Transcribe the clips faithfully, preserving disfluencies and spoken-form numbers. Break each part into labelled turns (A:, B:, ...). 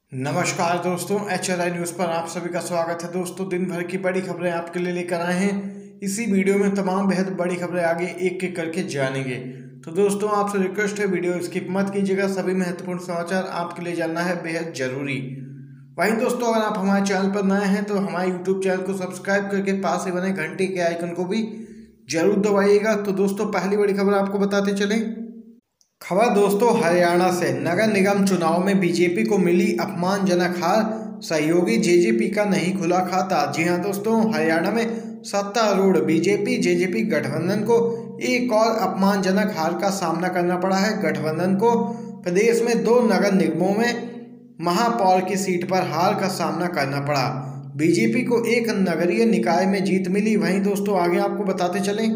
A: नमस्कार दोस्तों, H L I news पर आप सभी का स्वागत है। दोस्तों, दिन भर की बड़ी खबरें आपके लिए लेकर आए हैं। इसी वीडियो में तमाम बेहद बड़ी खबरें आगे एक एक करके जानेंगे। तो दोस्तों, आपसे रिक्वेस्ट है, वीडियो स्किप मत कीजिएगा। सभी महत्वपूर्ण समाचार आपके लिए जानना है बेहद जरूरी। वहीं दोस्तों, अगर आप हमारे चैनल पर नए हैं तो हमारे यूट्यूब चैनल को सब्सक्राइब करके पास ही बने घंटी के आइकन को भी जरूर दबाइएगा। तो दोस्तों, पहली बड़ी खबर आपको बताते चलें। खबर दोस्तों हरियाणा से। नगर निगम चुनाव में बीजेपी को मिली अपमानजनक हार, सहयोगी जेजेपी का नहीं खुला खाता। जी हां दोस्तों, हरियाणा में सत्तारूढ़ बीजेपी जेजेपी गठबंधन को एक और अपमानजनक हार का सामना करना पड़ा है। गठबंधन को प्रदेश में दो नगर निगमों में महापौर की सीट पर हार का सामना करना पड़ा। बीजेपी को एक नगरीय निकाय में जीत मिली। वहीं दोस्तों, आगे आपको बताते चलें,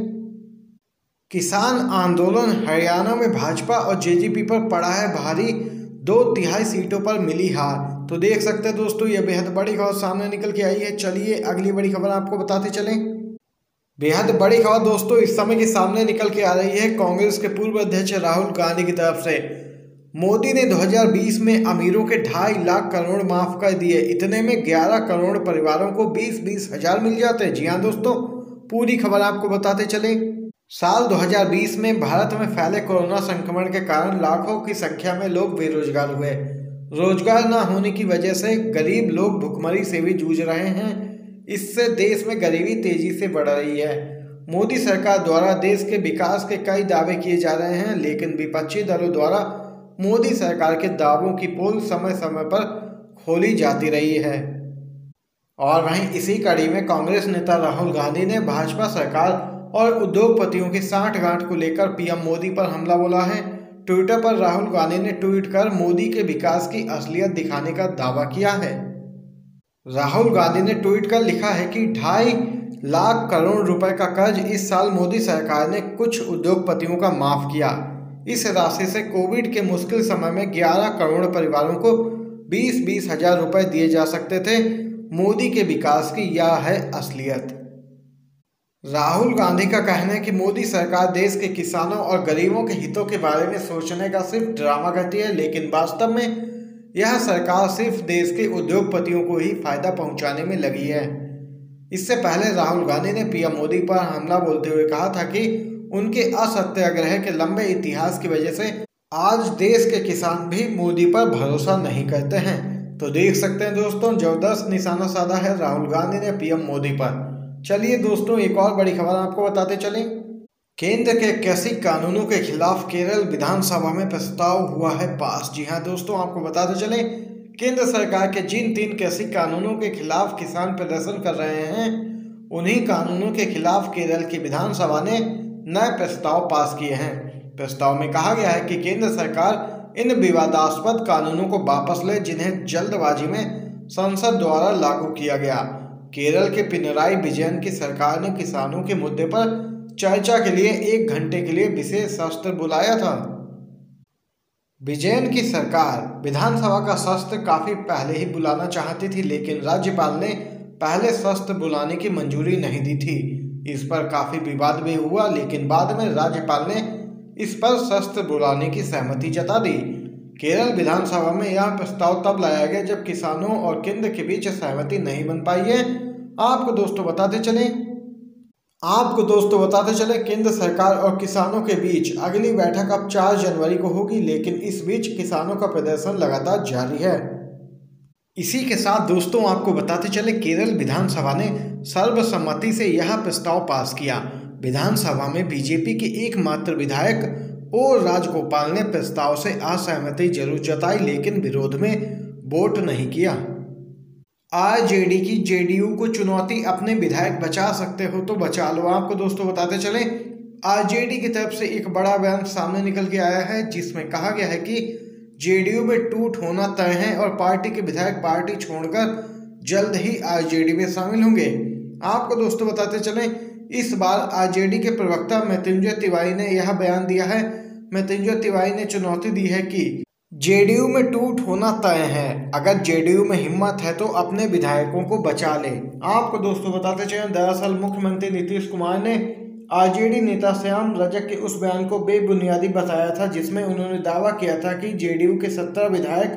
A: किसान आंदोलन। हरियाणा में भाजपा और जेजेपी पर पड़ा है भारी, दो तिहाई सीटों पर मिली हार। तो देख सकते हैं दोस्तों, यह बेहद बड़ी खबर सामने निकल के आई है। चलिए अगली बड़ी खबर आपको बताते चलें। बेहद बड़ी खबर दोस्तों इस समय की सामने निकल के आ रही है कांग्रेस के पूर्व अध्यक्ष राहुल गांधी की तरफ से। मोदी ने दो हज़ार बीस में अमीरों के ढाई लाख करोड़ माफ कर दिए। इतने में ग्यारह करोड़ परिवारों को बीस बीस हजार मिल जाते हैं। जी हाँ दोस्तों, पूरी खबर आपको बताते चले। साल दो हज़ार बीस में भारत में फैले कोरोना संक्रमण के कारण लाखों की संख्या में लोग बेरोजगार हुए। रोजगार न होने की वजह से गरीब लोग भुखमरी से भी जूझ रहे हैं। इससे देश में गरीबी तेजी से बढ़ रही है। मोदी सरकार द्वारा देश के विकास के कई दावे किए जा रहे हैं, लेकिन विपक्षी दलों द्वारा मोदी सरकार के दावों की पोल समय समय पर खोली जाती रही है। और वहीं इसी कड़ी में कांग्रेस नेता राहुल गांधी ने भाजपा सरकार और उद्योगपतियों की साठगांठ को लेकर पीएम मोदी पर हमला बोला है। ट्विटर पर राहुल गांधी ने ट्वीट कर मोदी के विकास की असलियत दिखाने का दावा किया है। राहुल गांधी ने ट्वीट कर लिखा है कि ढाई लाख करोड़ रुपए का कर्ज इस साल मोदी सरकार ने कुछ उद्योगपतियों का माफ किया। इस राशि से कोविड के मुश्किल समय में ग्यारह करोड़ परिवारों को बीस बीस हजार रुपए दिए जा सकते थे। मोदी के विकास की यह है असलियत। राहुल गांधी का कहना है कि मोदी सरकार देश के किसानों और गरीबों के हितों के बारे में सोचने का सिर्फ ड्रामा करती है, लेकिन वास्तव में यह सरकार सिर्फ देश के उद्योगपतियों को ही फायदा पहुंचाने में लगी है। इससे पहले राहुल गांधी ने पीएम मोदी पर हमला बोलते हुए कहा था कि उनके असत्याग्रह के लंबे इतिहास की वजह से आज देश के किसान भी मोदी पर भरोसा नहीं करते हैं। तो देख सकते हैं दोस्तों, जबरदस्त निशाना साधा है राहुल गांधी ने पीएम मोदी पर। चलिए दोस्तों, एक और बड़ी खबर आपको बताते चलें। केंद्र के कृषि कानूनों के खिलाफ केरल विधानसभा में प्रस्ताव हुआ है पास। जी हां दोस्तों, आपको बताते चलें, केंद्र सरकार के जिन तीन कृषि कानूनों के खिलाफ किसान प्रदर्शन कर रहे हैं, उन्हीं कानूनों के खिलाफ केरल की विधानसभा ने नए प्रस्ताव पास किए हैं। प्रस्ताव में कहा गया है कि केंद्र सरकार इन विवादास्पद कानूनों को वापस ले, जिन्हें जल्दबाजी में संसद द्वारा लागू किया गया। केरल के पिनराई विजयन की सरकार ने किसानों के मुद्दे पर चर्चा के लिए एक घंटे के लिए विशेष सत्र बुलाया था। विजयन की सरकार विधानसभा का सत्र काफी पहले ही बुलाना चाहती थी, लेकिन राज्यपाल ने पहले सत्र बुलाने की मंजूरी नहीं दी थी। इस पर काफी विवाद भी हुआ, लेकिन बाद में राज्यपाल ने इस पर सत्र बुलाने की सहमति जता दी। केरल विधानसभा में यह प्रस्ताव तब लाया गया जब किसानों और केंद्र के बीच सहमति नहीं बन पाई है। आपको दोस्तों बताते चलें आपको दोस्तों बताते चलें केंद्र सरकार और किसानों के बीच अगली बैठक अब चार जनवरी को होगी, लेकिन इस बीच किसानों का प्रदर्शन लगातार जारी है। इसी के साथ दोस्तों, आपको बताते चले केरल विधानसभा ने सर्वसम्मति से यह प्रस्ताव पास किया। विधानसभा में बीजेपी के एकमात्र विधायक ओ राजगोपाल ने प्रस्ताव से असहमति जरूर जताई, लेकिन विरोध में वोट नहीं किया। आरजेडी की जेडीयू को चुनौती, अपने विधायक बचा सकते हो तो बचा लो। आपको दोस्तों बताते चलें, आरजेडी की तरफ से एक बड़ा बयान सामने निकल के आया है, जिसमें कहा गया है कि जेडीयू में टूट होना तय है और पार्टी के विधायक पार्टी छोड़कर जल्द ही आरजेडी में शामिल होंगे। आपको दोस्तों बताते चलें, इस बार आरजेडी के प्रवक्ता मृत्युंजय तिवारी ने यह बयान दिया है। मृत्युंजय तिवारी ने चुनौती दी है कि जेडीयू में टूट होना तय है, अगर जेडीयू में हिम्मत है तो अपने विधायकों को बचा ले। आपको दोस्तों बताते चलें, दरअसल मुख्यमंत्री नीतीश कुमार ने आरजेडी नेता श्याम रजक के उस बयान को बेबुनियादी बताया था, जिसमें उन्होंने दावा किया था कि जेडीयू के सत्तर विधायक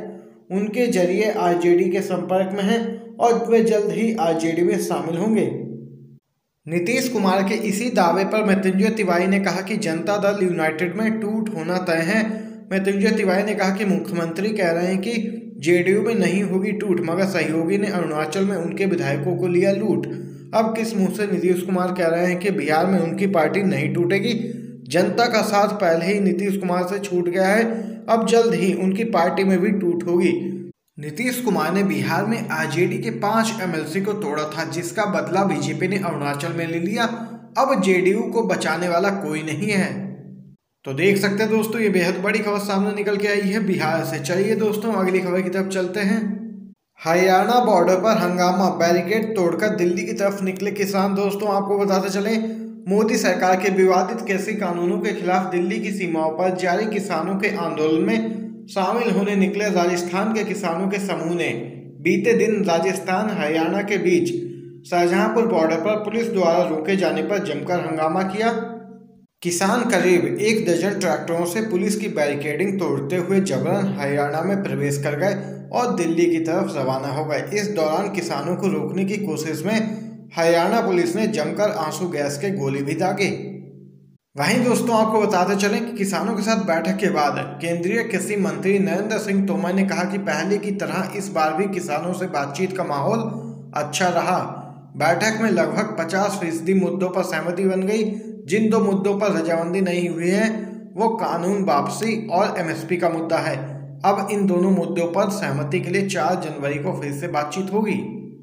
A: उनके जरिए आरजेडी के संपर्क में हैं और वे जल्द ही आरजेडी में शामिल होंगे। नीतीश कुमार के इसी दावे पर मृत्युंजय तिवारी ने कहा कि जनता दल यूनाइटेड में टूट होना तय है। मृत्युंजय तिवारी ने कहा कि मुख्यमंत्री कह रहे हैं कि जेडीयू में नहीं होगी टूट, मगर सहयोगी ने अरुणाचल में उनके विधायकों को लिया लूट। अब किस मुंह से नीतीश कुमार कह रहे हैं कि बिहार में उनकी पार्टी नहीं टूटेगी? जनता का साथ पहले ही नीतीश कुमार से छूट गया है, अब जल्द ही उनकी पार्टी में भी टूट होगी। नीतीश कुमार ने बिहार में आरजेडी के पांच एमएलसी को तोड़ा था, जिसका बदला बीजेपी ने अरुणाचल में ले लिया। अब जेडीयू को बचाने वाला कोई नहीं है। तो देख सकते हैं दोस्तों, ये बेहद बड़ी खबर सामने निकल के आई है बिहार से। चलिए दोस्तों अगली खबर की तरफ चलते हैं। हरियाणा बॉर्डर पर हंगामा, बैरिकेड तोड़कर दिल्ली की तरफ निकले किसान। दोस्तों आपको बताते चले, मोदी सरकार के विवादित कृषि कानूनों के खिलाफ दिल्ली की सीमाओं पर जारी किसानों के आंदोलन में शामिल होने निकले राजस्थान के किसानों के समूह ने बीते दिन राजस्थान हरियाणा के बीच शाहजहांपुर बॉर्डर पर पुलिस द्वारा रोके जाने पर जमकर हंगामा किया। किसान करीब एक दर्जन ट्रैक्टरों से पुलिस की बैरिकेडिंग तोड़ते हुए जबरन हरियाणा में प्रवेश कर गए और दिल्ली की तरफ रवाना हो गए। इस दौरान किसानों को रोकने की कोशिश में हरियाणा पुलिस ने जमकर आंसू गैस के गोले भी दागे। वहीं दोस्तों आपको बताते चलें कि किसानों के साथ बैठक के बाद केंद्रीय कृषि मंत्री नरेंद्र सिंह तोमर ने कहा कि पहले की तरह इस बार भी किसानों से बातचीत का माहौल अच्छा रहा। बैठक में लगभग पचास फीसदी मुद्दों पर सहमति बन गई। जिन दो मुद्दों पर रजामंदी नहीं हुई है वो कानून वापसी और एमएसपी का मुद्दा है। अब इन दोनों मुद्दों पर सहमति के लिए चार जनवरी को फिर से बातचीत होगी।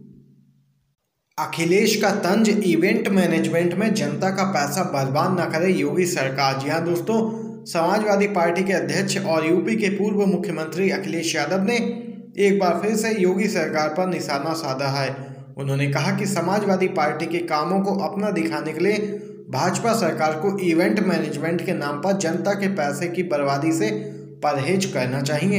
A: अखिलेश का तंज, इवेंट मैनेजमेंट में जनता का पैसा बर्बाद न करे योगी सरकार। जी हाँ दोस्तों, समाजवादी पार्टी के अध्यक्ष और यूपी के पूर्व मुख्यमंत्री अखिलेश यादव ने एक बार फिर से योगी सरकार पर निशाना साधा है। उन्होंने कहा कि समाजवादी पार्टी के कामों को अपना दिखाने के लिए भाजपा सरकार को इवेंट मैनेजमेंट के नाम पर जनता के पैसे की बर्बादी से परहेज करना चाहिए।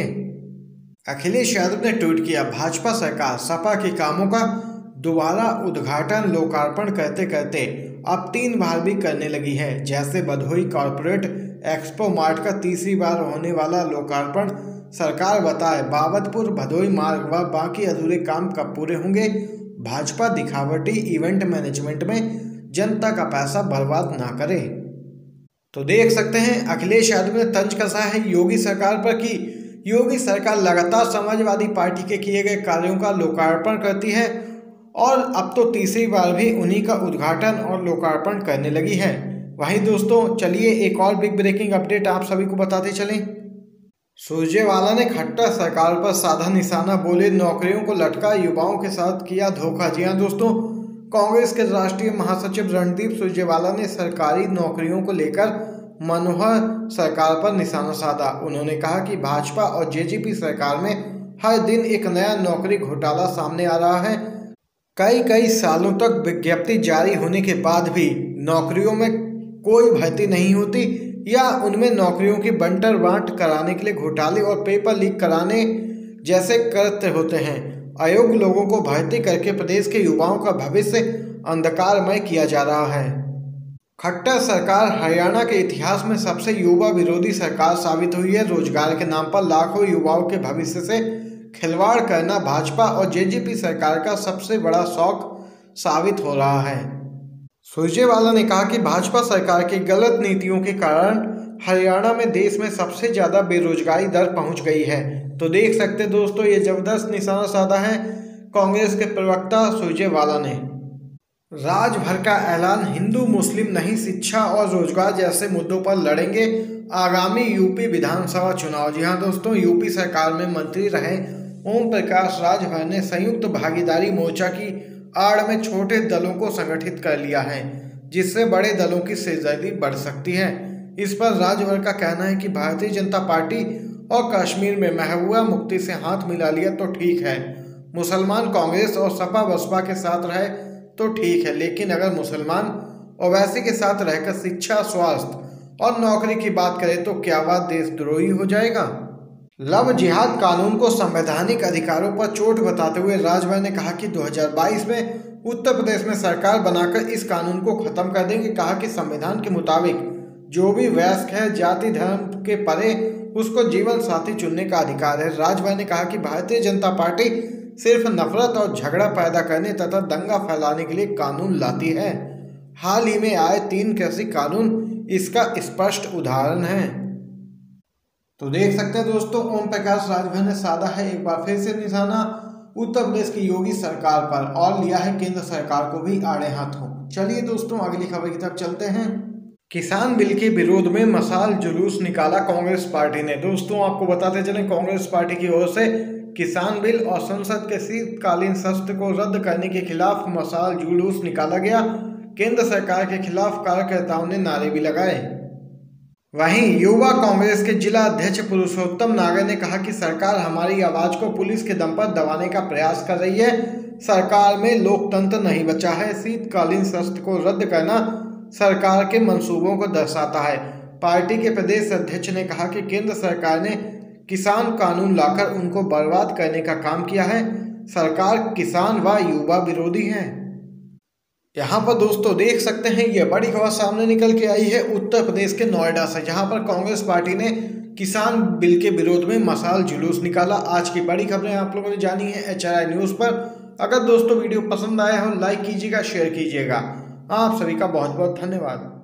A: अखिलेश यादव ने ट्वीट किया, भाजपा सरकार सपा के कामों का दोबारा उद्घाटन लोकार्पण करते करते अब तीन बार भी करने लगी है। जैसे भदोही कॉर्पोरेट एक्सपो मार्ट का तीसरी बार होने वाला लोकार्पण। सरकार बताए बाबतपुर भदोही मार्ग व बाकी अधूरे काम कब पूरे होंगे। भाजपा दिखावटी इवेंट मैनेजमेंट में जनता का पैसा बर्बाद ना करे। तो देख सकते हैं अखिलेश यादव ने तंज कसा है योगी सरकार पर कि योगी सरकार लगातार समाजवादी पार्टी के किए गए कार्यों का लोकार्पण करती है और अब तो तीसरी बार भी उन्हीं का उद्घाटन और लोकार्पण करने लगी है। वहीं दोस्तों चलिए एक और बिग ब्रेकिंग अपडेट आप सभी को बताते चलें। सुरजेवाला ने खट्टर सरकार पर साधा निशाना, बोले नौकरियों को लटका, युवाओं के साथ किया धोखा। जी हाँ दोस्तों, कांग्रेस के राष्ट्रीय महासचिव रणदीप सुरजेवाला ने सरकारी नौकरियों को लेकर मनोहर सरकार पर निशाना साधा। उन्होंने कहा कि भाजपा और जेजेपी सरकार में हर दिन एक नया नौकरी घोटाला सामने आ रहा है। कई कई सालों तक विज्ञप्ति जारी होने के बाद भी नौकरियों में कोई भर्ती नहीं होती या उनमें नौकरियों की बंटर बांट कराने के लिए घोटाले और पेपर लीक कराने जैसे कृत्य होते हैं। अयोग्य लोगों को भर्ती करके प्रदेश के युवाओं का भविष्य अंधकारमय किया जा रहा है। खट्टर सरकार हरियाणा के इतिहास में सबसे युवा विरोधी सरकार साबित हुई है। रोजगार के नाम पर लाखों युवाओं के भविष्य से खिलवाड़ करना भाजपा और जेजेपी सरकार का सबसे बड़ा शौक साबित हो रहा है। सुरजेवाला ने कहा कि भाजपा सरकार की गलत नीतियों के कारण हरियाणा में देश में सबसे ज्यादा बेरोजगारी दर पहुंच गई है। तो देख सकते दोस्तों, ये जबरदस्त निशाना साधा है कांग्रेस के प्रवक्ता सुरजेवाला ने। राजभर का ऐलान, हिंदू मुस्लिम नहीं शिक्षा और रोजगार जैसे मुद्दों पर लड़ेंगे आगामी यूपी विधानसभा चुनाव। जी हाँ दोस्तों, यूपी सरकार में मंत्री रहे ओम प्रकाश राजभर ने संयुक्त भागीदारी मोर्चा की आड़ में छोटे दलों को संगठित कर लिया है, जिससे बड़े दलों की सिरदर्दी बढ़ सकती है। इस पर राजभर का कहना है कि भारतीय जनता पार्टी और कश्मीर में महबूबा मुफ्ती से हाथ मिला लिया तो ठीक है, मुसलमान कांग्रेस और सपा बसपा के साथ रहे तो ठीक है, लेकिन अगर मुसलमान ओवैसी के साथ रहकर शिक्षा, स्वास्थ्य और नौकरी की बात करें तो क्या बात देशद्रोही हो जाएगा। लव जिहाद कानून को संवैधानिक अधिकारों पर चोट बताते हुए राजभर ने कहा कि दो हज़ार बाईस में उत्तर प्रदेश में सरकार बनाकर इस कानून को खत्म कर देंगे। कहा कि संविधान के मुताबिक जो भी वयस्क है, जाति धर्म के परे उसको जीवन साथी चुनने का अधिकार है। राजभर ने कहा कि भारतीय जनता पार्टी सिर्फ नफरत और झगड़ा पैदा करने तथा दंगा फैलाने के लिए कानून लाती है। हाल ही में आए तीन कृषि कानून इसका स्पष्ट उदाहरण है। तो देख सकते हैं दोस्तों, ओम प्रकाश राजभर ने साधा है एक बार फिर से निशाना उत्तर प्रदेश की योगी सरकार पर और लिया है केंद्र सरकार को भी आड़े हाथों। चलिए दोस्तों अगली खबर की तरफ चलते हैं। किसान बिल के विरोध में मशाल जुलूस निकाला कांग्रेस पार्टी ने। दोस्तों आपको बताते चले, कांग्रेस पार्टी की ओर से किसान बिल और संसद के शीतकालीन सत्र को रद्द करने के खिलाफ मशाल जुलूस निकाला गया। केंद्र सरकार के खिलाफ कार्यकर्ताओं ने नारे भी लगाए। वहीं युवा कांग्रेस के जिला अध्यक्ष पुरुषोत्तम नागर ने कहा कि सरकार हमारी आवाज को पुलिस के दम पर दबाने का प्रयास कर रही है। सरकार में लोकतंत्र नहीं बचा है। शीतकालीन सत्र को रद्द करना सरकार के मंसूबों को दर्शाता है। पार्टी के प्रदेश अध्यक्ष ने कहा कि केंद्र सरकार ने किसान कानून लाकर उनको बर्बाद करने का काम किया है। सरकार किसान व युवा विरोधी है। यहाँ पर दोस्तों देख सकते हैं, ये बड़ी खबर सामने निकल के आई है उत्तर प्रदेश के नोएडा से, जहाँ पर कांग्रेस पार्टी ने किसान बिल के विरोध में मशाल जुलूस निकाला। आज की बड़ी खबरें आप लोगों ने जानी है एच आर आई न्यूज़ पर। अगर दोस्तों वीडियो पसंद आया हो लाइक कीजिएगा, शेयर कीजिएगा। आप सभी का बहुत बहुत धन्यवाद।